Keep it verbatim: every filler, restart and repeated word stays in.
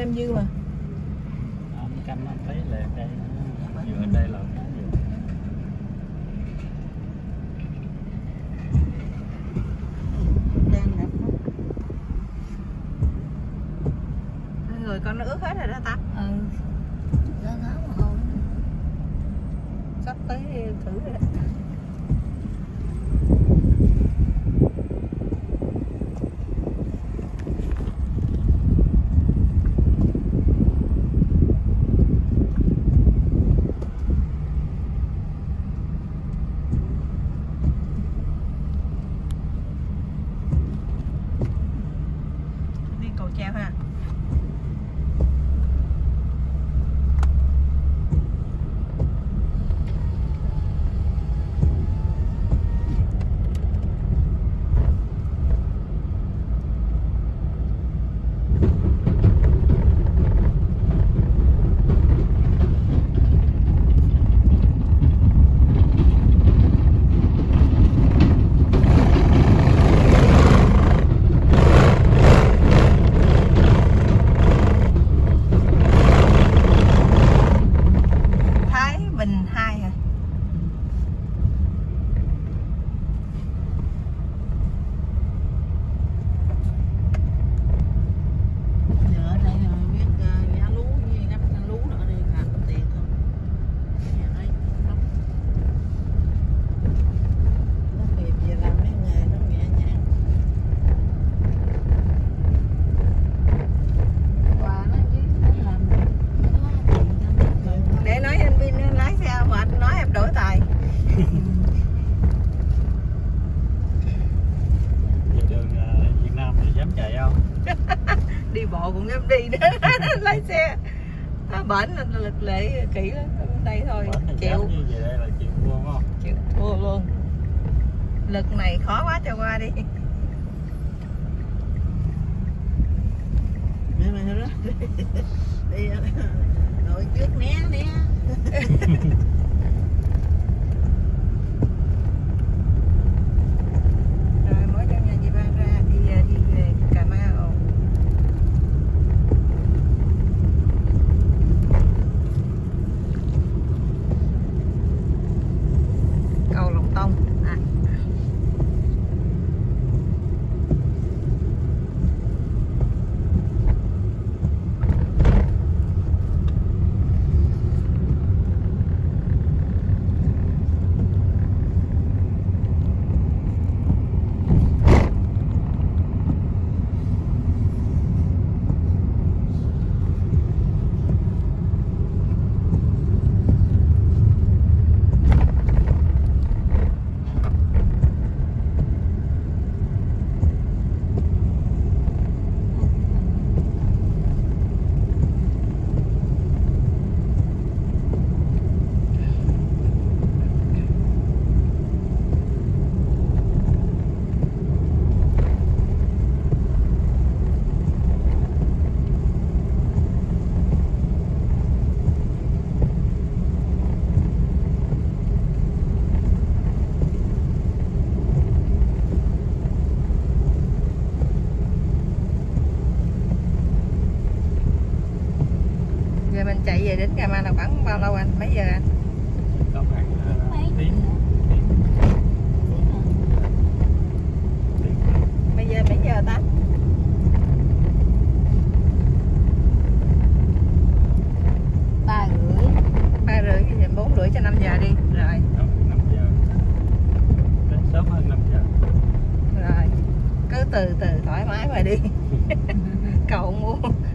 canh dư mà. Anh canh anh thấy là cây vừa đây là người con nó ướt hết rồi đó ta. Ừ. Nó ngáo mà không. Sắp tới thử rồi đó. Đi cầu treo ha. Bình hai hả? Giờ ở đây là biết uh, giá lúa với gấp lúa nữa đi làm tiền không? Nhà đây không. Nó kịp giờ làm mấy nghề nó nhẹ nhàng. Quà nó chứ nó làm nó tiền không? Để nói anh Vin lái xe mệt nói em đổi tài. về đường uh, Việt Nam thì dám chạy không? Đi bộ cũng dám đi nữa. Lái xe à, bển là lực lệ kỹ lắm. Đây thôi chịu Như về đây là chịu thua không? chịu thua luôn. Lực này khó quá cho qua đi. Mẹ mày đó đi ngồi trước né né. Rồi mới cho nhà chị Ba ra đi về đi về Cà Mau. Cầu Lòng Tông à. Giờ mình chạy về đến Cà Mau là khoảng bao lâu anh? Mấy giờ anh? Có khoảng uh, tiếng. Bây giờ mấy giờ ta? Ba rưỡi. Ba rưỡi thì bốn rưỡi cho năm giờ đi. Rồi. năm giờ. Đến sớm hơn năm giờ. Rồi. Cứ từ từ thoải mái mà đi. Cậu mua